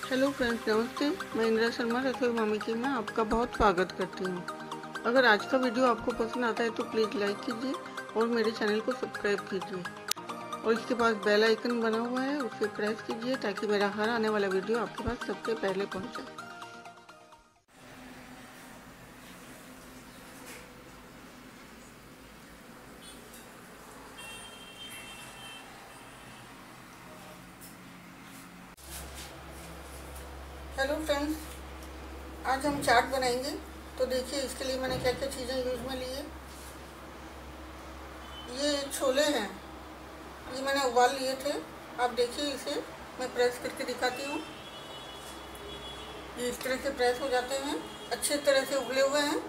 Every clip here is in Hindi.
हेलो फ्रेंड्स, नमस्ते। मैं इंदिरा शर्मा रसोई मामी की में आपका बहुत स्वागत करती हूँ। अगर आज का वीडियो आपको पसंद आता है तो प्लीज़ लाइक कीजिए और मेरे चैनल को सब्सक्राइब कीजिए और इसके पास बेल आइकन बना हुआ है, उसे प्रेस कीजिए ताकि मेरा हर आने वाला वीडियो आपके पास सबसे पहले पहुँचे। हेलो फ्रेंड्स, आज हम चाट बनाएंगे। तो देखिए इसके लिए मैंने क्या क्या चीज़ें यूज़ में ली है। ये छोले हैं, ये मैंने उबाल लिए थे। आप देखिए, इसे मैं प्रेस करके दिखाती हूँ। ये इस तरह से प्रेस हो जाते हैं, अच्छे तरह से उबले हुए हैं।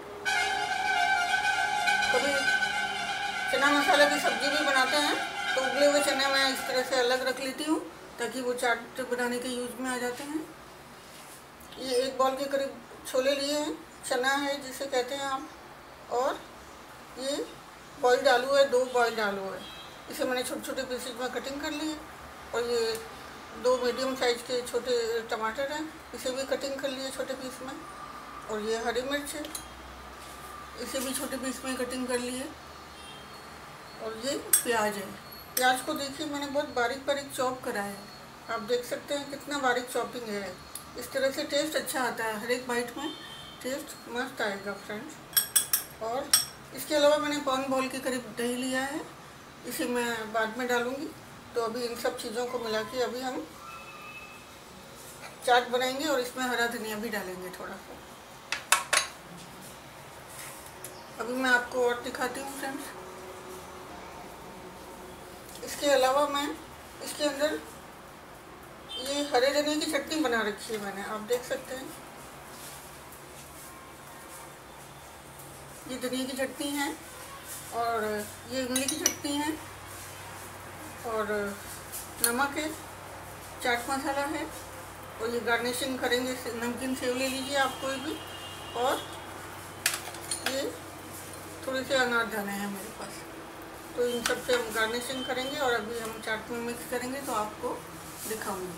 कभी चना मसाला की सब्जी भी बनाते हैं तो उबले हुए चने मैं इस तरह से अलग रख लेती हूँ ताकि वो चाट बनाने के यूज़ में आ जाते हैं। ये एक बॉल के करीब छोले लिए हैं, चना है जिसे कहते हैं आप, और ये बॉइल्ड आलू है, 2 बॉइल्ड आलू है। इसे मैंने छोटे छोटे पीसेज में कटिंग कर ली है। और ये 2 मीडियम साइज़ के छोटे टमाटर हैं, इसे भी कटिंग कर लिए छोटे पीस में। और ये हरी मिर्च है, इसे भी छोटे पीस में कटिंग कर लिए। और ये प्याज है। प्याज को देखिए मैंने बहुत बारीक बारीक चॉप करा है। आप देख सकते हैं कितना बारीक चॉपिंग है। इस तरह से टेस्ट अच्छा आता है, हर एक बाइट में टेस्ट मस्त आएगा फ्रेंड्स। और इसके अलावा मैंने पौन बॉल के करीब दही लिया है, इसे मैं बाद में डालूँगी। तो अभी इन सब चीज़ों को मिला के अभी हम चाट बनाएंगे और इसमें हरा धनिया भी डालेंगे थोड़ा सा। अभी मैं आपको और दिखाती हूँ फ्रेंड्स। इसके अलावा मैं इसके अंदर ये हरे धनिया की चटनी बना रखी है मैंने, आप देख सकते हैं। ये धनिया की चटनी है और ये इमली की चटनी है और नमक है, चाट मसाला है। और ये गार्निशिंग करेंगे, नमकीन सेव ले लीजिए आप कोई भी। और ये थोड़े से अनारदाने हैं मेरे पास, तो इन सब से हम गार्निशिंग करेंगे और अभी हम चाट में मिक्स करेंगे तो आपको दिखाऊंगी।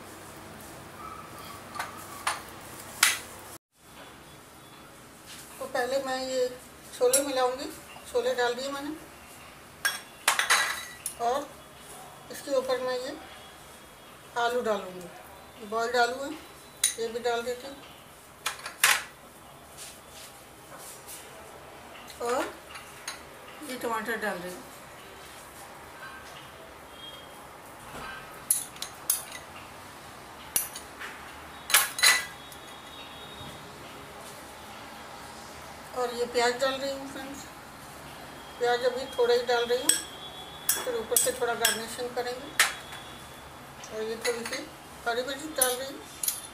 तो पहले मैं ये छोले मिलाऊंगी। छोले डाल दिए मैंने और इसके ऊपर मैं ये आलू डालूंगी। बॉइल्ड आलू है, ये भी डाल देती हूँ। और ये टमाटर डाल रही हूँ। और ये प्याज डाल रही हूँ फ्रेंड्स। प्याज अभी थोड़ा ही डाल रही हूँ, फिर ऊपर से थोड़ा गार्निशिंग करेंगे। और ये थोड़ी सी हरी मिर्च डाल रही हूँ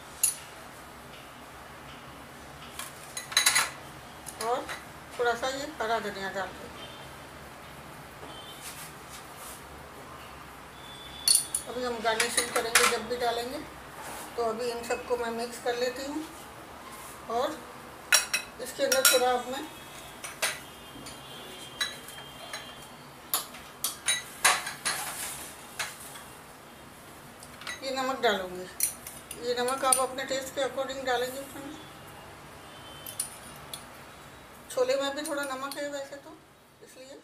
और थोड़ा सा ये हरा धनिया डाल रही हूँ। अभी हम गार्निशिंग करेंगे जब भी डालेंगे। तो अभी इन सबको मैं मिक्स कर लेती हूँ और इसके अंदर थोड़ा अब मैं ये नमक डालूंगी। ये नमक आप अपने टेस्ट के अकॉर्डिंग डालेंगे फ्रेंड्स। छोले में भी थोड़ा नमक है वैसे तो, इसलिए।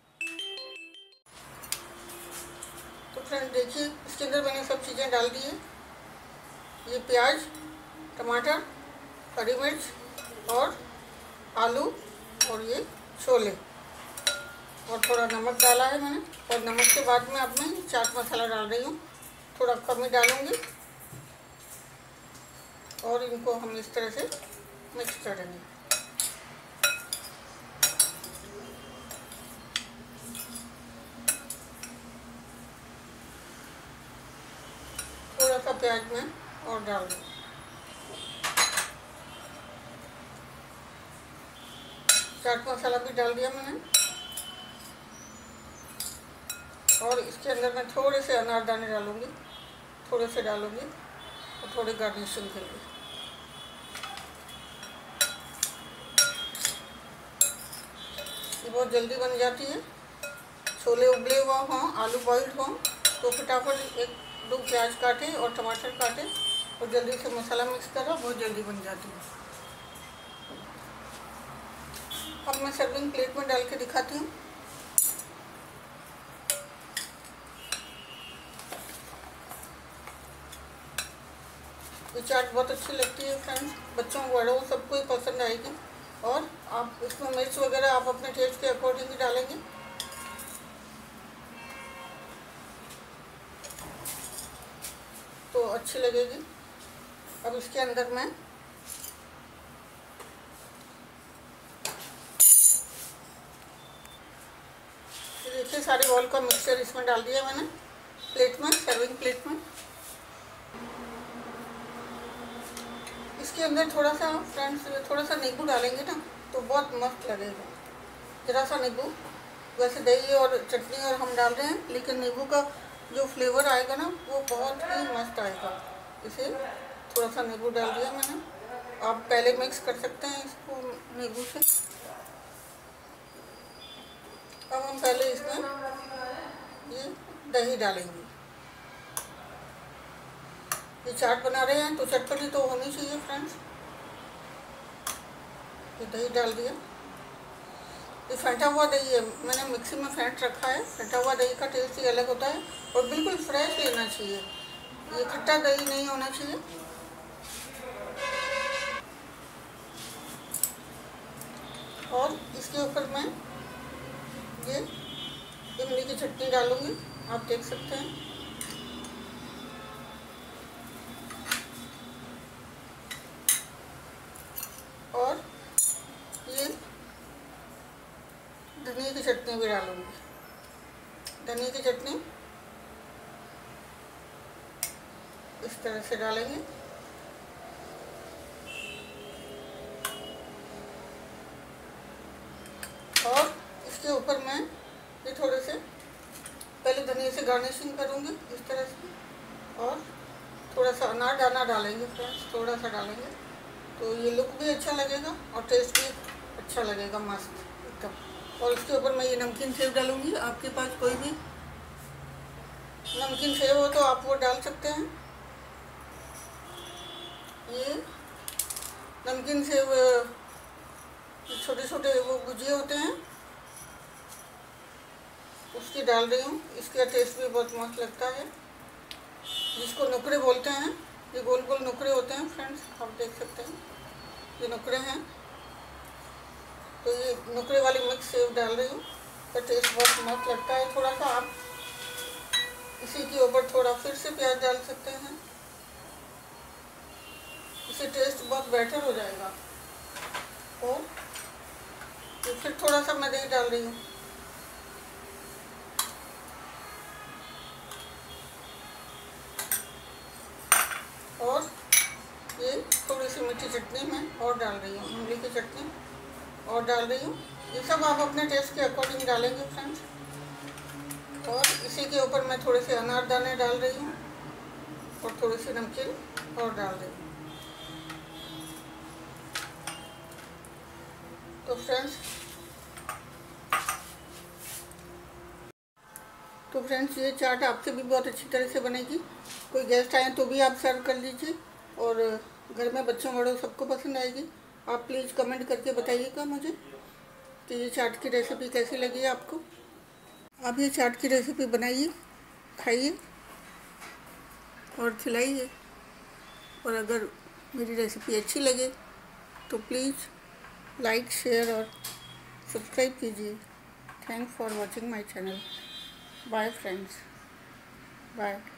तो फ्रेंड देखिए, इसके अंदर मैंने सब चीज़ें डाल दी है। ये प्याज, टमाटर, हरी मिर्च और आलू और ये छोले, और थोड़ा नमक डाला है मैंने। और नमक के बाद में अब मैं चाट मसाला डाल रही हूँ, थोड़ा कम ही डालूँगी। और इनको हम इस तरह से मिक्स करेंगे। थोड़ा सा प्याज में और डाल दूँ। चाट मसाला भी डाल दिया मैंने। और इसके अंदर मैं थोड़े से अनारदाने डालूँगी, थोड़े से डालूँगी और थोड़ी गार्निशिंग के लिए। ये बहुत जल्दी बन जाती है। छोले उबले हुआ हों, आलू बॉइल्ड हों तो फटाफट 1-2 प्याज काटें और टमाटर काटें और जल्दी से मसाला मिक्स करो, बहुत जल्दी बन जाती है। अब मैं सर्विंग प्लेट में डाल के दिखाती हूँ। ये चाट बहुत अच्छी लगती है फ्रेंड्स, बच्चों बड़ों सबको ही पसंद आएगी। और आप इसमें मिर्च वगैरह आप अपने टेस्ट के अकॉर्डिंग ही डालेंगे। तो अच्छी लगेगी। अब इसके अंदर मैं देखिए सारे बॉल का मिक्सचर इसमें डाल दिया मैंने प्लेट में, सर्विंग प्लेट में। इसके अंदर थोड़ा सा फ्रेंड्स थोड़ा सा नींबू डालेंगे ना तो बहुत मस्त लगेगा। जरा सा नींबू, वैसे दही और चटनी और हम डाल रहे हैं, लेकिन नींबू का जो फ्लेवर आएगा ना वो बहुत ही मस्त आएगा। इसे थोड़ा सा नींबू डाल दिया मैंने। आप पहले मिक्स कर सकते हैं इसको नींबू से। अब हम पहले इसमें ये दही डालेंगे। ये चाट बना रहे हैं तो चटपटी तो होनी चाहिए फ्रेंड्स। ये दही डाल दिया। ये फेंटा हुआ दही है, मैंने मिक्सी में फेंट रखा है। फेंटा हुआ दही का टेस्ट ही अलग होता है और बिल्कुल फ्रेश लेना चाहिए। ये खट्टा दही नहीं होना चाहिए। और इसके ऊपर मैं ये इमली की चटनी डालूंगी, आप देख सकते हैं। और ये धनिया की चटनी भी डालूंगी। धनिया की चटनी इस तरह से डालेंगे। और इसके ऊपर मैं ये थोड़े से पहले धनिया से गार्निशिंग करूंगी इस तरह से। और थोड़ा सा अनार दाना डालेंगे फ्रेंड्स, थोड़ा सा डालेंगे तो ये लुक भी अच्छा लगेगा और टेस्ट भी अच्छा लगेगा मस्त एकदम। और इसके ऊपर मैं ये नमकीन सेव डालूंगी। आपके पास कोई भी नमकीन सेव हो तो आप वो डाल सकते हैं। ये नमकीन सेव छोटे छोटे वो गुजिया होते हैं उसकी डाल रही हूँ। इसका टेस्ट भी बहुत मस्त लगता है, जिसको नुकरे बोलते हैं। ये गोल गोल नुकरे होते हैं फ्रेंड्स, आप देख सकते हैं ये नुकरे हैं। तो ये नुकरे वाली मिक्स सेव डाल रही हूँ, तो टेस्ट बहुत मस्त लगता है। थोड़ा सा आप इसी के ऊपर थोड़ा फिर से प्याज डाल सकते हैं, इससे टेस्ट बहुत बेटर हो जाएगा। और फिर थोड़ा सा मैं दही डाल रही हूँ। और ये थोड़ी सी मीठी चटनी मैं और डाल रही हूँ, इमली की चटनी और डाल रही हूँ। ये सब आप अपने टेस्ट के अकॉर्डिंग डालेंगे फ्रेंड्स। और इसी के ऊपर मैं थोड़े से अनार दाने डाल रही हूँ और थोड़ी सी नमकीन और डाल रही हूँ। तो फ्रेंड्स ये चाट आपसे भी बहुत अच्छी तरह से बनेगी। कोई गेस्ट आए तो भी आप सर्व कर लीजिए और घर में बच्चों बड़ों सबको पसंद आएगी। आप प्लीज़ कमेंट करके बताइएगा मुझे कि ये चाट की रेसिपी कैसी लगी आपको। आप ये चाट की रेसिपी बनाइए, खाइए और खिलाइए। और अगर मेरी रेसिपी अच्छी लगे तो प्लीज़ लाइक, शेयर और सब्सक्राइब कीजिए। Thanks for watching my channel. Bye friends, bye.